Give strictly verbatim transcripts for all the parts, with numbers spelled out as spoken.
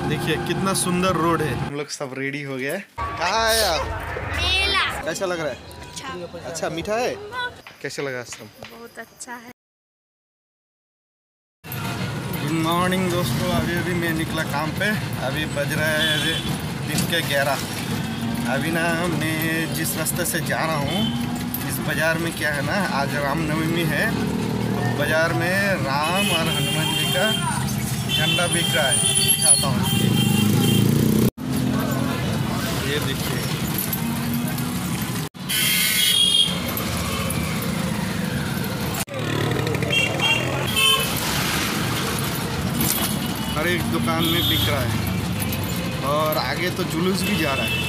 देखिए कितना सुंदर रोड है। हम लोग सब रेडी हो गए। कहाँ है आप? मेला। कैसा लग रहा है? अच्छा, अच्छा मीठा है। कैसा लगा सब? बहुत अच्छा है। गुड मॉर्निंग दोस्तों। अभी अभी मैं निकला काम पे। अभी बज रहा है अभी दिन के ग्यारह। अभी ना मैं जिस रास्ते से जा रहा हूँ इस बाज़ार में क्या है ना, आज रामनवमी है तो बाज़ार में राम और हनुमान जी का झंडा बिक रहा है। दिखाता हूँ, ये देखिए। हर एक दुकान में बिक रहा है और आगे तो जुलूस भी जा रहा है।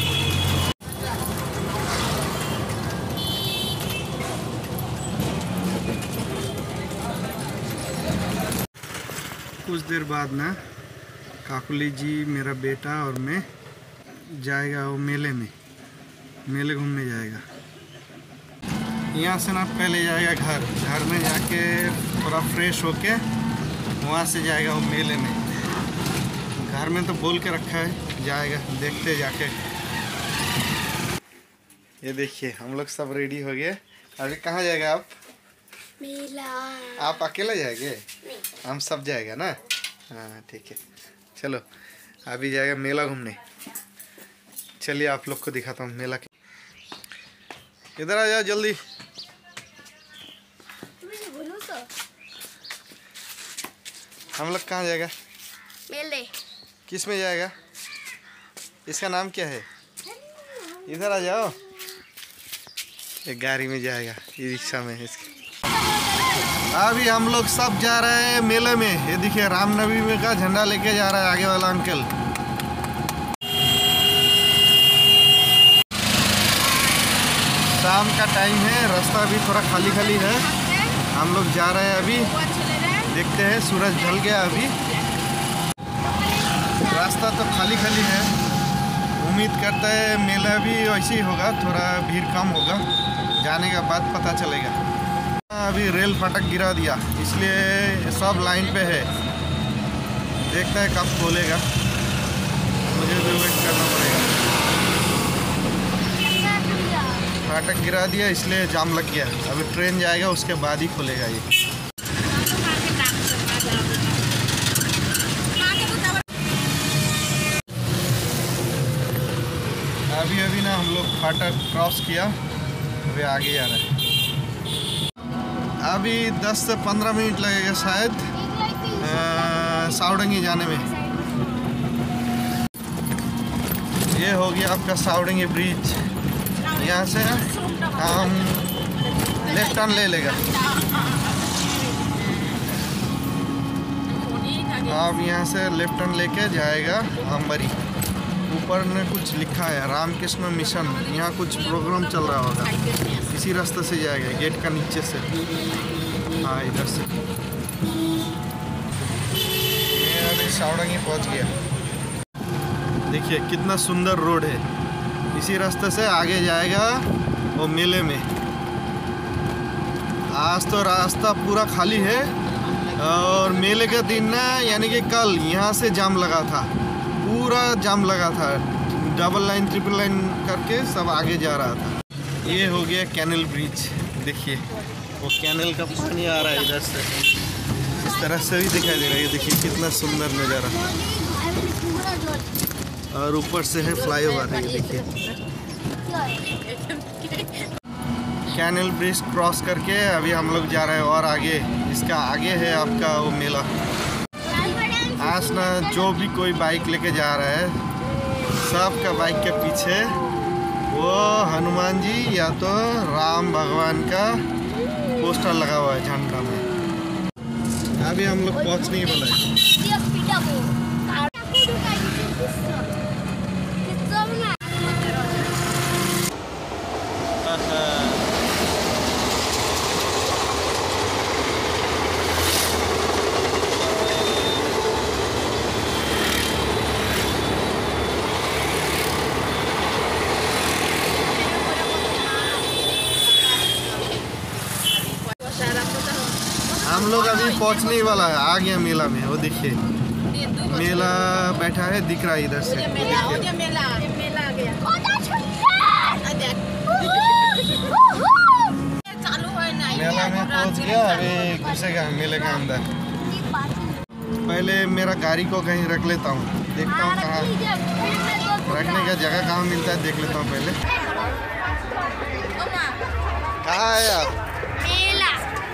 कुछ देर बाद ना काकुली जी, मेरा बेटा और मैं जाएगा वो मेले में, मेले घूमने जाएगा। यहाँ से ना पहले जाएगा घर, घर में जाके थोड़ा फ्रेश होके वहाँ से जाएगा वो मेले में। घर में तो बोल के रखा है जाएगा, देखते जाके। ये देखिए हम लोग सब रेडी हो गए। अभी कहाँ जाएगा आप? मेला। आप अकेले जाएंगे? हम सब जाएगा ना। हाँ ठीक है, चलो अभी जाएगा मेला घूमने। चलिए आप लोग को दिखाता हूँ मेला के। इधर आ जाओ जल्दी। हम लोग कहाँ जाएगा? मेले। किस में जाएगा? इसका नाम क्या है? इधर आ जाओ। एक गाड़ी में जाएगा, ये रिक्शा में है इसके। अभी हम लोग सब जा रहे हैं मेले में। ये देखिए रामनवमी का झंडा लेके जा रहा है आगे वाला अंकल। शाम का टाइम है, रास्ता भी थोड़ा खाली खाली है। हम लोग जा रहे हैं अभी, देखते हैं। सूरज ढल गया अभी, रास्ता तो खाली खाली है। उम्मीद करता है मेला भी वैसे ही होगा, थोड़ा भीड़ कम होगा। जाने के बाद पता चलेगा। अभी रेल फाटक गिरा दिया इसलिए सब लाइन पे है। देखता है कब खोलेगा, मुझे भी वेट करना पड़ेगा। फाटक गिरा दिया इसलिए जाम लग गया। अभी ट्रेन जाएगा उसके बाद ही खुलेगा ये। अभी अभी ना हम लोग फाटक क्रॉस किया, अभी आगे जा रहा है। अभी दस से पंद्रह मिनट लगेगा शायद सावडंगी जाने में। ये हो गया आपका सावडंगी ब्रिज। यहाँ से हम लेफ्ट टर्न ले लेगा। अब यहाँ से लेफ्ट टर्न लेके जाएगा अंबरी। ऊपर में कुछ लिखा है रामकृष्ण मिशन, यहाँ कुछ प्रोग्राम चल रहा होगा। इसी रास्ते से जाएगा, गेट का नीचे से। हाँ इधर से। मैं अभी सावडंगी पहुँच गया। देखिए कितना सुंदर रोड है। इसी रास्ते से आगे जाएगा वो मेले में। आज तो रास्ता पूरा खाली है और मेले के दिन ना यानी कि कल यहाँ से जाम लगा था, पूरा जाम लगा था। डबल लाइन ट्रिपल लाइन करके सब आगे जा रहा था। ये हो गया कैनल ब्रिज। देखिए वो कैनल का पानी आ रहा है इधर से, इस तरह से भी दिखाई दे रहा है। देखिए कितना सुंदर नज़ारा। और ऊपर से है फ्लाईओवर है। देखिए कैनल ब्रिज क्रॉस करके अभी हम लोग जा रहे हैं और आगे। इसका आगे है आपका वो मेला। आज ना जो भी कोई बाइक लेके जा रहा है, सबका बाइक के पीछे वो हनुमान जी या तो राम भगवान का पोस्टर लगा हुआ है झंडा में। अभी हम लोग पहुँचने ही वाला है। हम लोग अभी पहुंचने ही वाला है, आ गया मेला में। वो देखिए मेला बैठा है, दिख रहा है इधर से। मेला हो जा मेला मेला आ गया चालू है ना मेला में पहुंच गया, अभी घुसेगा मेले के अंदर। पहले मेरा गाड़ी को कहीं रख लेता हूँ, देखता हूँ कहाँ रखने का जगह कहाँ मिलता है, देख लेता हूँ पहले। कहाँ है आप? मेला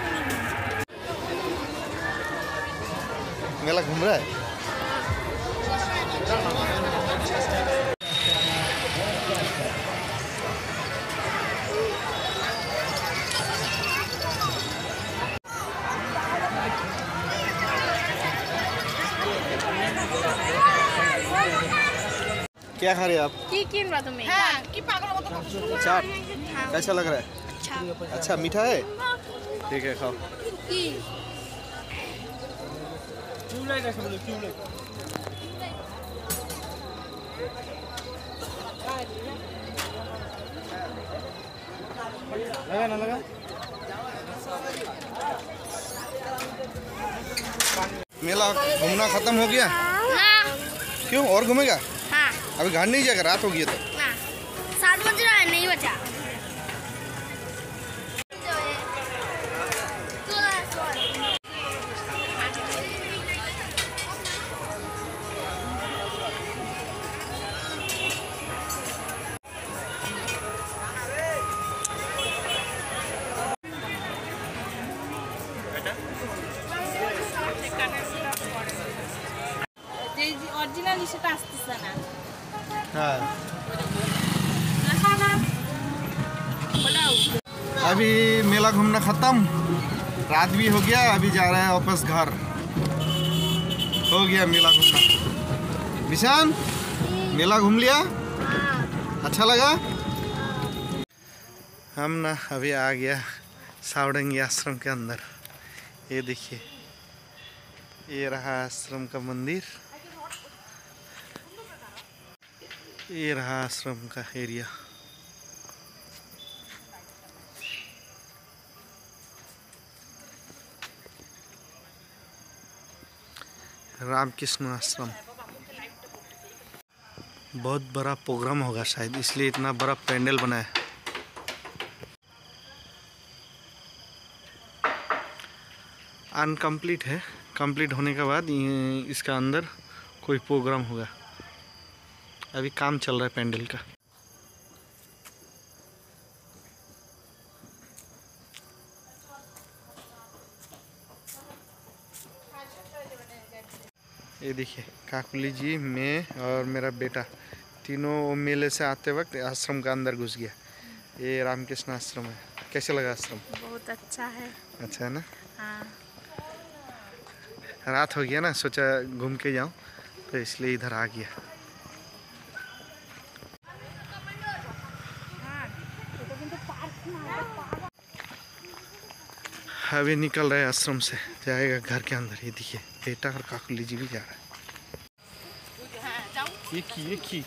मेला घूम रहा है। क्या खा रहे हैं आप? की किन रहा तुम्हें? हाँ, की पागल हो तो चाट कैसा लग रहा है? अच्छा अच्छा मीठा है, ठीक है खाओ। की लगा ना लगा। मेला घूमना खत्म हो गया? हाँ क्यों और घूमेगा? हाँ अभी घर नहीं जाएगा, रात हो गई है तो। ना सात बज रहा है, नहीं बचा। অরিজিনাল সেটা আসতেছে না। हाँ अभी मेला घूमना खत्म, रात भी हो गया, अभी जा रहे हैं वापस घर। हो गया मेला घूमना। विशान मेला घूम लिया, अच्छा लगा? हम ना अभी आ गया सावडंगी आश्रम के अंदर। ये देखिए, ये रहा आश्रम का मंदिर, ये रहा आश्रम का एरिया। रामकृष्ण आश्रम। बहुत बड़ा प्रोग्राम होगा शायद, इसलिए इतना बड़ा पैंडल बना है। अनकम्प्लीट है, कंप्लीट होने के बाद इसका अंदर कोई प्रोग्राम होगा। अभी काम चल रहा है पैंडल का। ये देखिए, काकुली जी, मैं और मेरा बेटा तीनों मेले से आते वक्त आश्रम का अंदर घुस गया। ये रामकृष्ण आश्रम है। कैसे लगा आश्रम? बहुत अच्छा है। अच्छा है ना? हाँ रात हो गया ना, सोचा घूम के जाऊं, तो इसलिए इधर आ गया। अभी निकल रहे आश्रम से, जाएगा घर के अंदर। ये देखिए, बेटा और काकुली जी भी जा रहा है। ये की ये की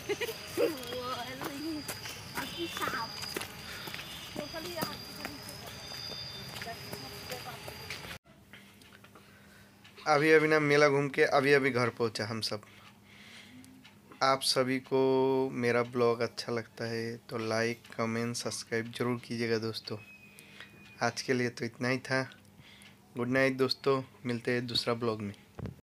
अभी अभी ना मेला घूम के अभी अभी घर पहुंचा हम सब। आप सभी को मेरा ब्लॉग अच्छा लगता है तो लाइक कमेंट सब्सक्राइब जरूर कीजिएगा दोस्तों। आज के लिए तो इतना ही था। गुड नाइट दोस्तों, मिलते हैं दूसरा ब्लॉग में।